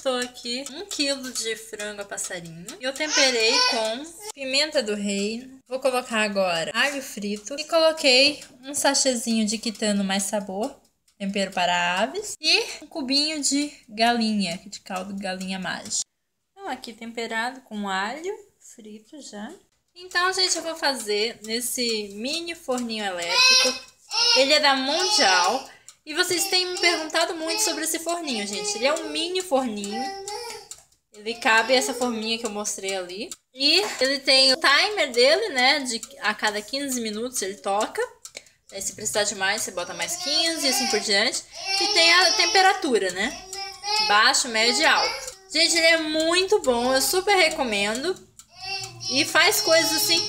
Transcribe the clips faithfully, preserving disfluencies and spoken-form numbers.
tô aqui um quilo de frango a passarinho. Eu temperei com pimenta do reino. Vou colocar agora alho frito. E coloquei um sachêzinho de quitano mais sabor, tempero para aves. E um cubinho de galinha, de caldo de galinha mágica. Então aqui temperado com alho frito já. Então, gente, eu vou fazer nesse mini forninho elétrico. Ele é da Mundial. E vocês têm me perguntado muito sobre esse forninho, gente. Ele é um mini forninho. Ele cabe essa forminha que eu mostrei ali. E ele tem o timer dele, né? De a cada quinze minutos ele toca. Aí se precisar de mais, você bota mais quinze e assim por diante. E tem a temperatura, né? Baixo, médio e alto. Gente, ele é muito bom. Eu super recomendo. E faz coisas assim...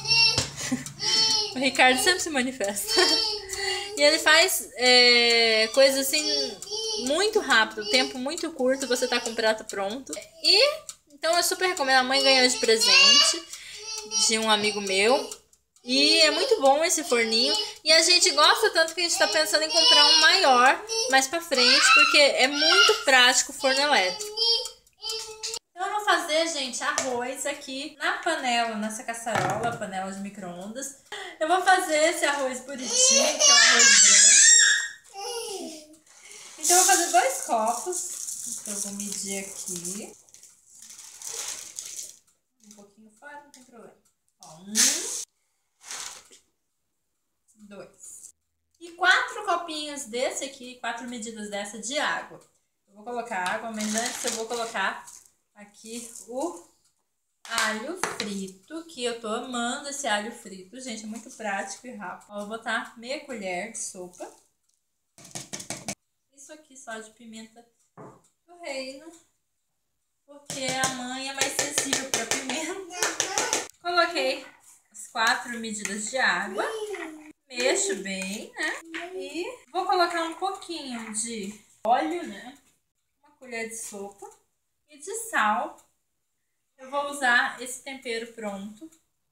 O Ricardo sempre se manifesta. E ele faz é, coisas assim muito rápido, tempo muito curto, você tá com o prato pronto. E então eu super recomendo. A mãe ganhou de presente de um amigo meu. E é muito bom esse forninho. E a gente gosta tanto que a gente tá pensando em comprar um maior mais pra frente, porque é muito prático o forno elétrico. Então eu vou fazer, gente, arroz aqui na panela, nessa caçarola, panela de micro-ondas. Eu vou fazer esse arroz bonitinho, que é um arroz branco. Então eu vou fazer dois copos. Então eu vou medir aqui. Um pouquinho fora, não tem problema. Ó, um. Dois. E quatro copinhos desse aqui, quatro medidas dessa de água. Eu vou colocar água, mas antes eu vou colocar... Aqui o alho frito, que eu tô amando esse alho frito. Gente, é muito prático e rápido. Ó, vou botar meia colher de sopa. Isso aqui só de pimenta do reino, porque a mãe é mais sensível para pimenta. Coloquei as quatro medidas de água. Mexo bem, né? E vou colocar um pouquinho de óleo, né? Uma colher de sopa. E de sal. Eu vou usar esse tempero pronto.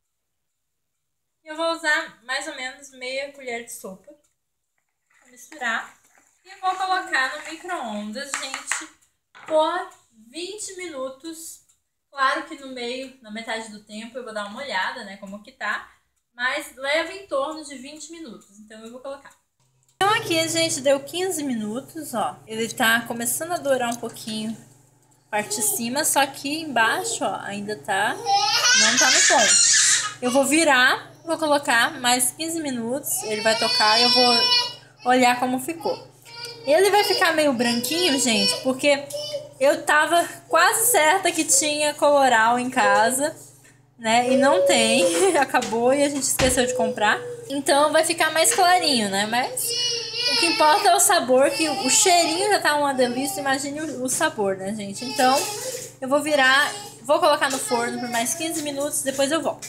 Eu vou usar mais ou menos meia colher de sopa. Vou misturar. E eu vou colocar no micro-ondas, gente, por vinte minutos. Claro que no meio, na metade do tempo, eu vou dar uma olhada, né, como que tá. Mas leva em torno de vinte minutos. Então eu vou colocar. Então aqui, gente, deu quinze minutos, ó. Ele tá começando a dourar um pouquinho. Parte de cima, só que embaixo, ó, ainda tá, não tá no ponto. Eu vou virar, vou colocar mais quinze minutos, ele vai tocar e eu vou olhar como ficou. Ele vai ficar meio branquinho, gente, porque eu tava quase certa que tinha coloral em casa, né, e não tem, acabou e a gente esqueceu de comprar. Então vai ficar mais clarinho, né, mas... O que importa é o sabor, que o cheirinho já tá uma delícia, imagine o sabor, né, gente? Então, eu vou virar, vou colocar no forno por mais quinze minutos, depois eu volto.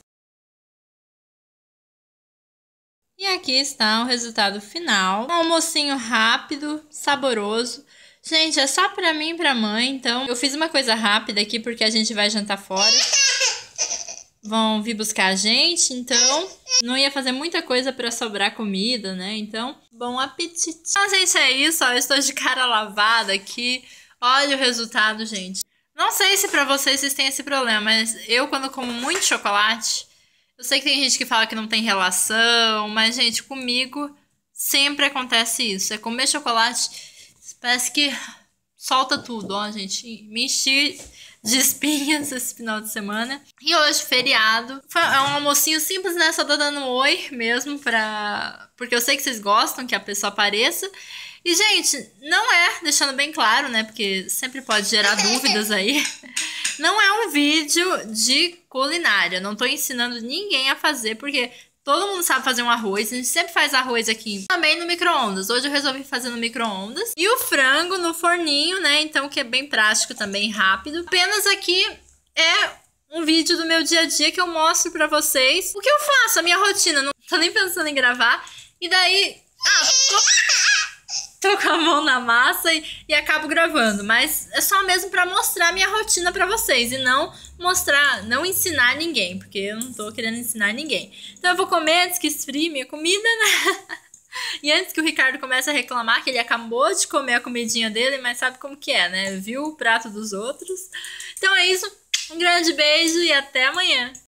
E aqui está o resultado final. Um almocinho rápido, saboroso. Gente, é só pra mim e pra mãe, então eu fiz uma coisa rápida aqui porque a gente vai jantar fora. Vão vir buscar a gente, então não ia fazer muita coisa pra sobrar comida, né? Então, bom apetite. Então, gente, é isso, ó. Eu estou de cara lavada aqui. Olha o resultado, gente. Não sei se pra vocês vocês têm esse problema, mas eu, quando como muito chocolate, eu sei que tem gente que fala que não tem relação, mas, gente, comigo sempre acontece isso. É comer chocolate, parece que solta tudo, ó, gente. Me enchi de espinhas esse final de semana. E hoje, feriado. É um almocinho simples, né? Só tô dando um oi mesmo pra... Porque eu sei que vocês gostam que a pessoa apareça. E, gente, não é, deixando bem claro, né? Porque sempre pode gerar dúvidas aí. Não é um vídeo de culinária. Não tô ensinando ninguém a fazer, porque... Todo mundo sabe fazer um arroz, a gente sempre faz arroz aqui também no micro-ondas. Hoje eu resolvi fazer no micro-ondas. E o frango no forninho, né? Então, que é bem prático também, rápido. Apenas aqui é um vídeo do meu dia a dia que eu mostro pra vocês o que eu faço, a minha rotina. Não tô nem pensando em gravar. E daí... Ah, tô, tô com a mão na massa e, e acabo gravando. Mas é só mesmo pra mostrar a minha rotina pra vocês e não... mostrar, não ensinar ninguém, porque eu não tô querendo ensinar ninguém. Então eu vou comer antes que esfrie minha comida, né? E antes que o Ricardo comece a reclamar que ele acabou de comer a comidinha dele, mas sabe como que é, né? Viu o prato dos outros. Então é isso. Um grande beijo e até amanhã.